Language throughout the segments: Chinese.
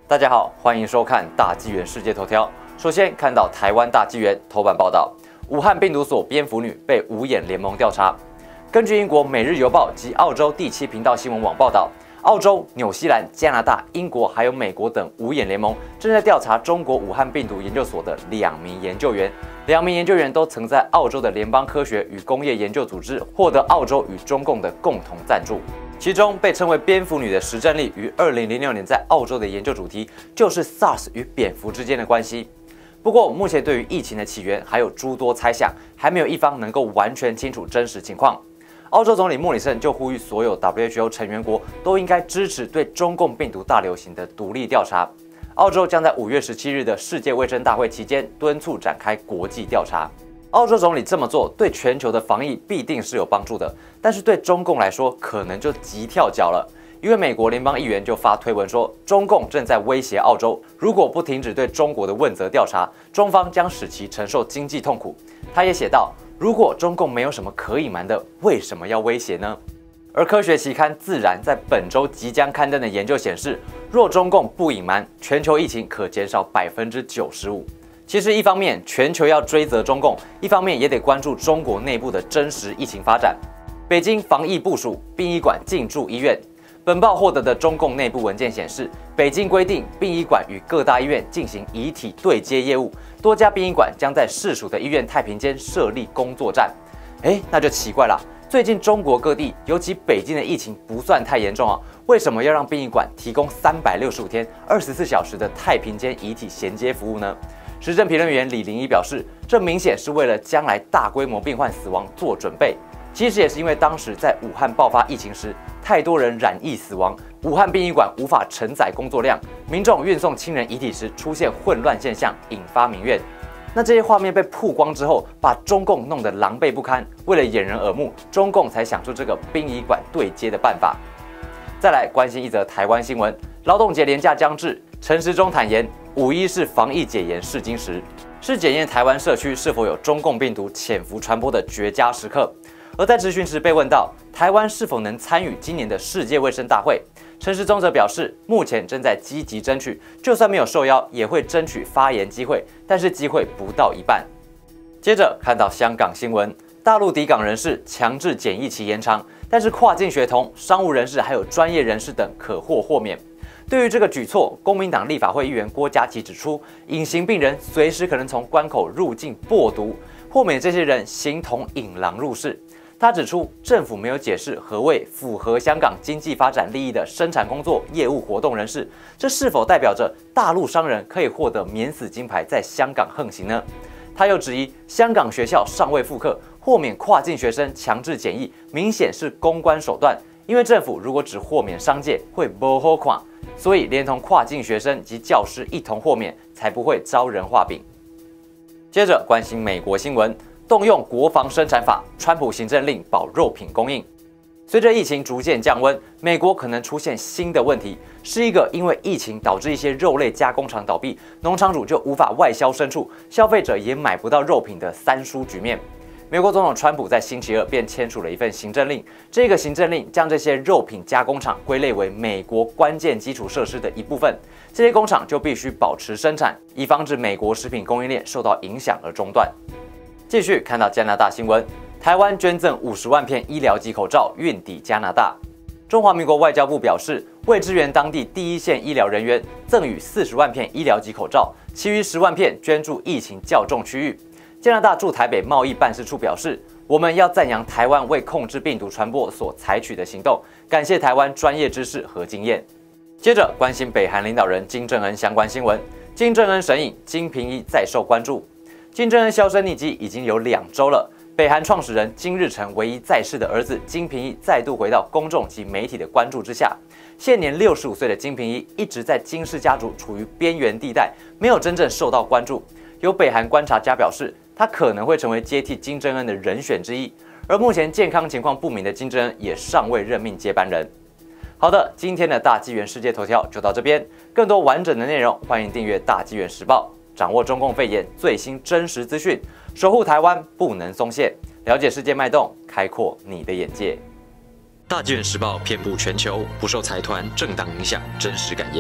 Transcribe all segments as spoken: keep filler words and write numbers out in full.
大家好，欢迎收看大纪元世界头条。首先看到台湾大纪元头版报道，武汉病毒所蝙蝠女被五眼联盟调查。根据英国《每日邮报》及澳洲第七频道新闻网报道，澳洲、纽西兰、加拿大、英国还有美国等五眼联盟正在调查中国武汉病毒研究所的两名研究员。两名研究员都曾在澳洲的联邦科学与工业研究组织获得澳洲与中共的共同赞助。其中被称为蝙蝠女的石正丽于二零零六年在澳洲的研究主题就是 SARS 与蝙蝠之间的关系。不过，目前对于疫情的起源还有诸多猜想，还没有一方能够完全清楚真实情况。澳洲总理莫里森就呼吁所有 W H O 成员国都应该支持对中共病毒大流行的独立调查。澳洲将在五月十七日的世界卫生大会期间敦促展开国际调查。澳洲总理这么做对全球的防疫必定是有帮助的，但是对中共来说可能就急跳脚了。因为美国联邦议员就发推文说，中共正在威胁澳洲，如果不停止对中国的问责调查，中方将使其承受经济痛苦。他也写道，如果中共没有什么可隐瞒的，为什么要威胁呢？而科学期刊《自然》在本周即将刊登的研究显示，若中共不隐瞒，全球疫情可减少百分之九十五。其实，一方面全球要追责中共，一方面也得关注中国内部的真实疫情发展。北京防疫部署，殡仪馆进驻医院。本报获得的中共内部文件显示，北京规定殡仪馆与各大医院进行遗体对接业务，多家殡仪馆将在市属的医院太平间设立工作站。哎，那就奇怪了。最近中国各地，尤其北京的疫情不算太严重啊，为什么要让殡仪馆提供三百六十五天、二十四小时的太平间遗体衔接服务呢？时政评论员李林一表示，这明显是为了将来大规模病患死亡做准备。其实也是因为当时在武汉爆发疫情时，太多人染疫死亡，武汉殡仪馆无法承载工作量，民众运送亲人遗体时出现混乱现象，引发民怨。那这些画面被曝光之后，把中共弄得狼狈不堪。为了掩人耳目，中共才想出这个殡仪馆对接的办法。再来关心一则台湾新闻：劳动节连假将至，陈时中坦言，五一是防疫解严试金石，是检验台湾社区是否有中共病毒潜伏传播的绝佳时刻。而在质询时被问到台湾是否能参与今年的世界卫生大会，陈时中则表示，目前正在积极争取，就算没有受邀，也会争取发言机会，但是机会不到一半。接着看到香港新闻，大陆抵港人士强制检疫期延长，但是跨境学童、商务人士还有专业人士等可获豁免。对于这个举措，公民党立法会议员郭家麒指出，隐形病人随时可能从关口入境播毒，豁免这些人形同引狼入室。他指出，政府没有解释何谓符合香港经济发展利益的生产工作业务活动人士，这是否代表着大陆商人可以获得免死金牌在香港横行呢？他又质疑，香港学校尚未复课，豁免跨境学生强制检疫，明显是公关手段。因为政府如果只豁免商界，会不好看，所以连同跨境学生及教师一同豁免，才不会招人画饼。接着关心美国新闻。动用国防生产法，川普行政令保肉品供应。随着疫情逐渐降温，美国可能出现新的问题，是一个因为疫情导致一些肉类加工厂倒闭，农场主就无法外销牲畜，消费者也买不到肉品的三输局面。美国总统川普在星期二便签署了一份行政令，这个行政令将这些肉品加工厂归类为美国关键基础设施的一部分，这些工厂就必须保持生产，以防止美国食品供应链受到影响而中断。继续看到加拿大新闻，台湾捐赠五十万片医疗级口罩运抵加拿大。中华民国外交部表示，为支援当地第一线医疗人员，赠予四十万片医疗级口罩，其余十万片捐助疫情较重区域。加拿大驻台北贸易办事处表示，我们要赞扬台湾为控制病毒传播所采取的行动，感谢台湾专业知识和经验。接着关心北韩领导人金正恩相关新闻，金正恩神隐，金平一再受关注。金正恩销声匿迹已经有两周了，北韩创始人金日成唯一在世的儿子金平一再度回到公众及媒体的关注之下。现年六十五岁的金平一一直在金氏家族处于边缘地带，没有真正受到关注。有北韩观察家表示，他可能会成为接替金正恩的人选之一。而目前健康情况不明的金正恩也尚未任命接班人。好的，今天的大纪元世界头条就到这边，更多完整的内容，欢迎订阅大纪元时报。掌握中共肺炎最新真实资讯，守护台湾不能松懈，了解世界脉动，开阔你的眼界。大纪元时报遍布全球，不受财团、政党影响，真实敢言。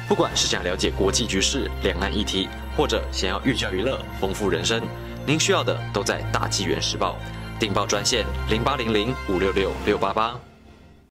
不管是想了解国际局势、两岸议题，或者想要寓教于乐、丰富人生，您需要的都在大纪元时报。订报专线零八零零五六六六八八。